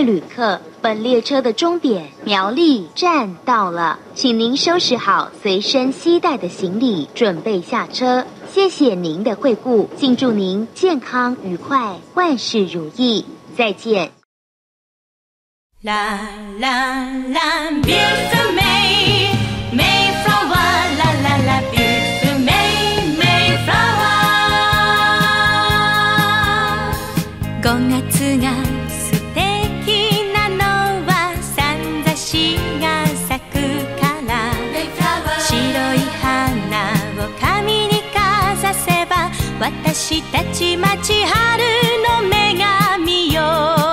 旅客，本列车的终点苗栗站到了，请您收拾好随身携带的行李，准备下车。谢谢您的惠顾，敬祝您健康愉快，万事如意。再见。 La la la, beautiful May, Mayflower, la la la, beautiful May, Mayflower。5月が素敵なのはさんざしが咲くから白い花を髪にかざせば私たち町春の女神よ。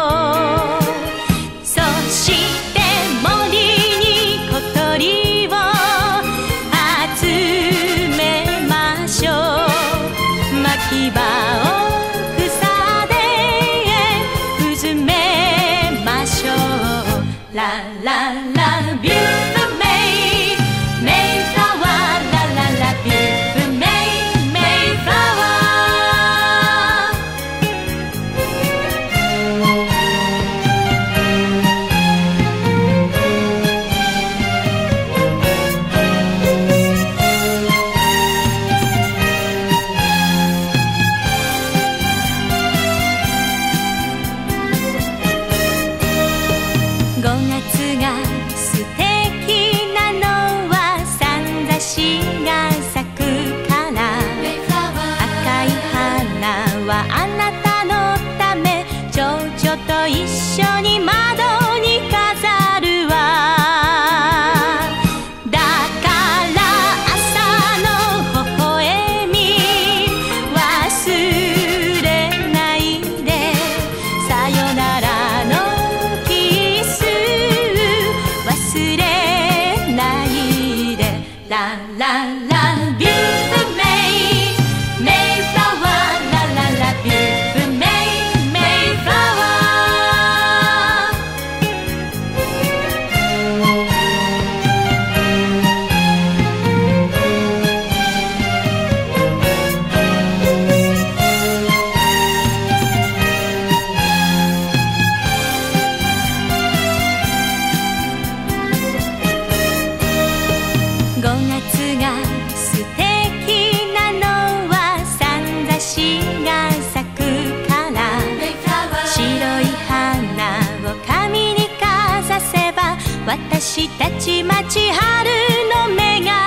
そして森に小鳥を集めましょう。牧場を草でうずめましょう。ラララビューティフルメイメイフラワー。ラララビューティフルメイメイフラワー。5月が素敵なのはさんざしが咲くから赤い花はあなたのため蝶々と一緒に窓に飾るわ。だから朝の微笑み忘れないでさよならのキス忘れないで。ラララビューティフルメイメイフラワー。ラララビューティフルメイメイフラワ5月が素敵なのはさんざしが咲くから白い花を髪にかざせば私たち町春の女神